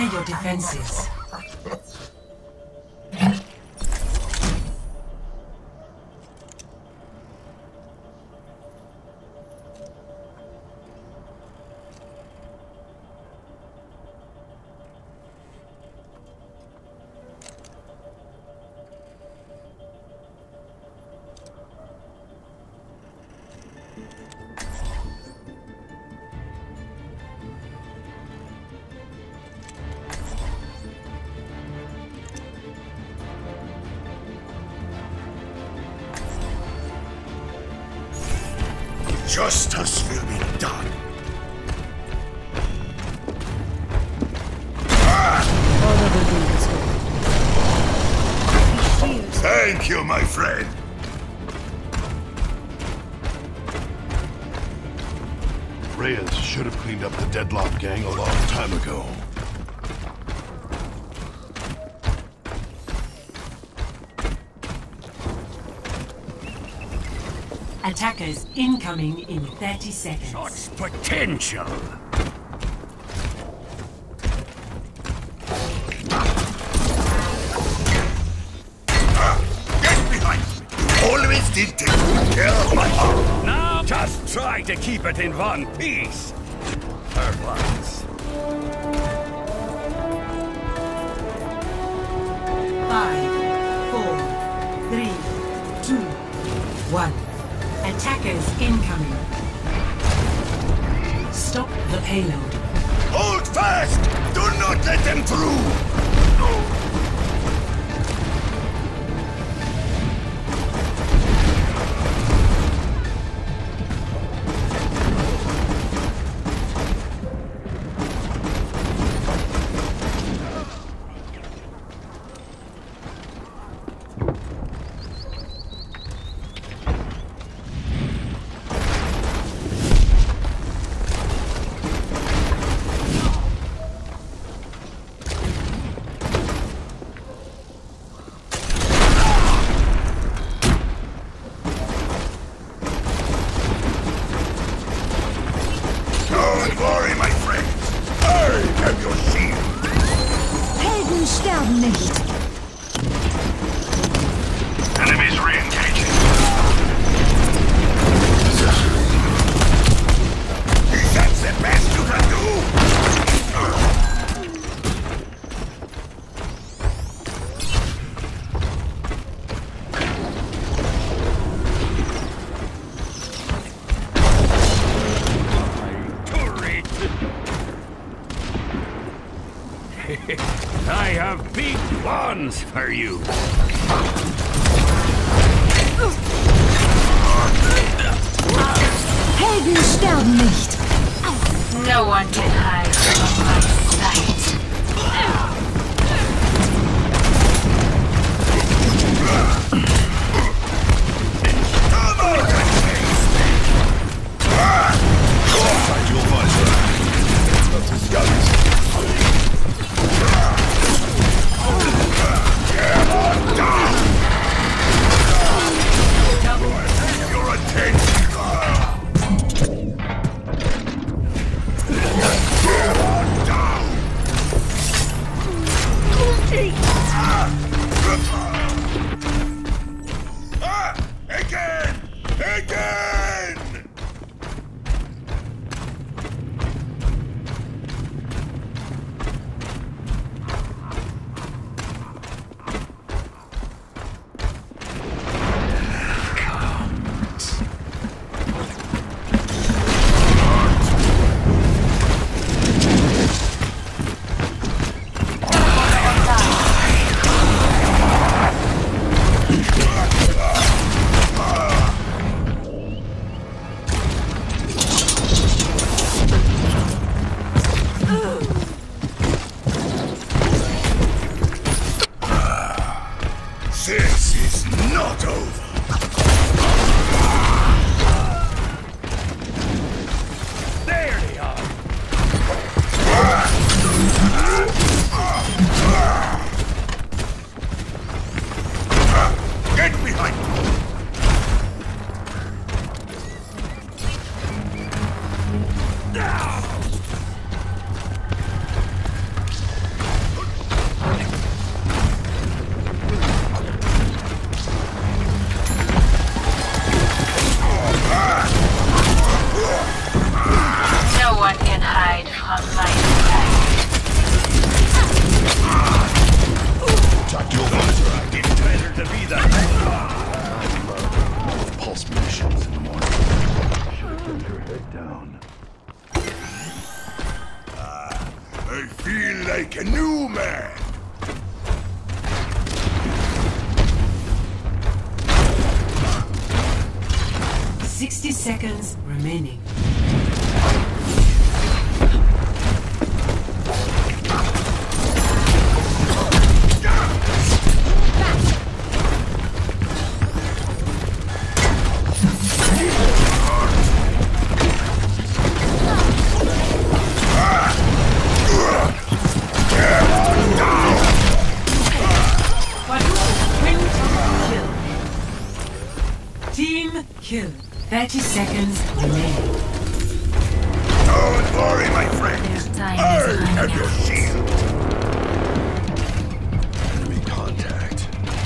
your defenses. Justice will be done. Thank you, my friend. Reyes should have cleaned up the Deadlock gang a long time ago. Attackers incoming in 30 seconds. Such potential! Get behind me! You always did take good care of my arm. Now just try to keep it in one piece. For once. 5, 4, 3, 2, 1. Attackers incoming. Stop the payload. Hold fast! Do not let them through! Don't worry, my friends. I am your shield. Helden sterben nicht. Enemies re-engaging. Is that the best you can do? I have big plans for you. Helden sterben nicht. No one can hide from my sight. Your attention. Again! Again! This is not over. There they are. Get behind me. I feel like a new man. Sixty seconds remaining. Team kill. 30 seconds remaining. Don't worry, my friend. Their time I is running have your out. shield. Enemy contact.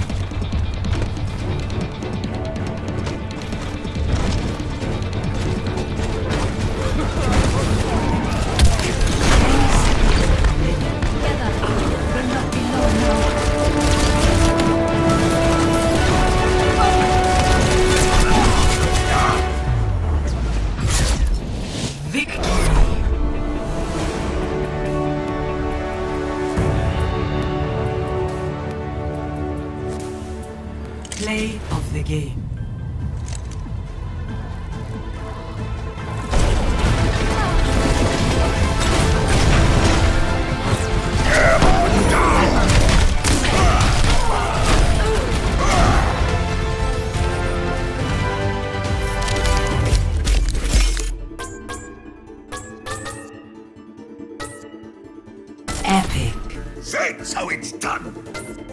Play of the game. Epic. That's how it's done.